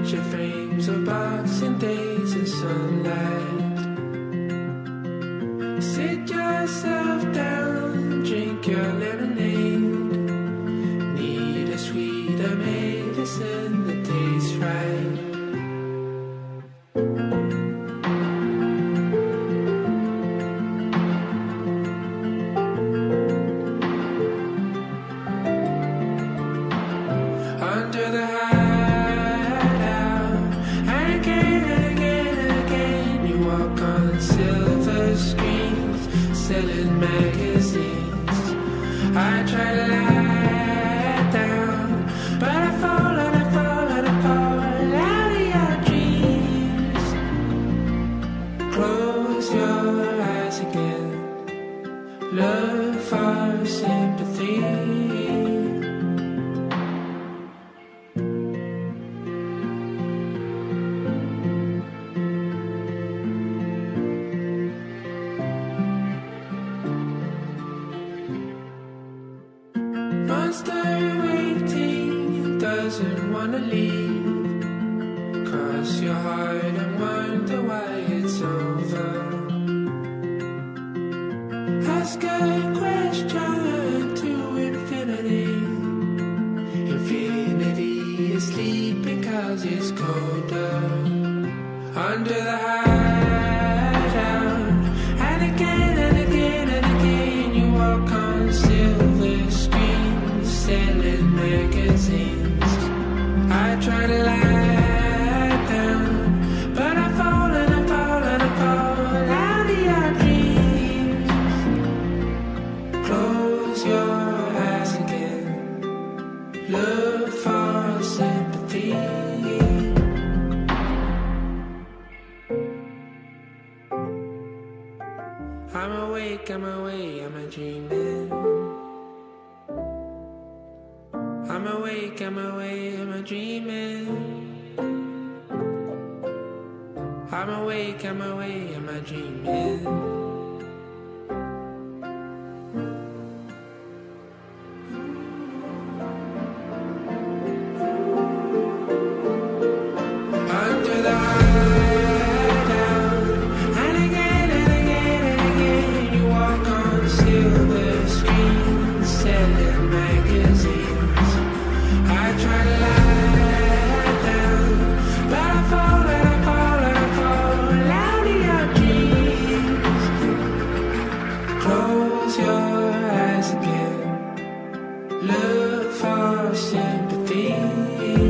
picture frames of Boxing Days in sunlight. Sit yourself down, drink your lemonade. Need a sweeter medicine that tastes right. Under the hideout, and again and again and again, you walk on silver screens, selling magazines. I try to lie down, but I fall and I fall and I fall out of your dreams. Close your eyes again, look for sympathy. Monster waiting, doesn't wanna leave. Cross your heart and wonder why it's over. Ask a question to infinity. Infinity is sleeping 'cause it's colder. Under the hideout, and again and again and again, you walk on silver screens, selling magazines. I try to lie down, but I fall and I fall and I fall out of your dreams. Close your eyes again, look for sympathy. I'm awake, I'm away, am I dreaming? I'm awake, am I dreaming? I'm awake, am I dreaming? Under the hideout, and again and again and again, you walk on silver screens, selling magazines. I try to lie down, but I fall and I fall and I fall out of your dreams. Close your eyes again, look for sympathy.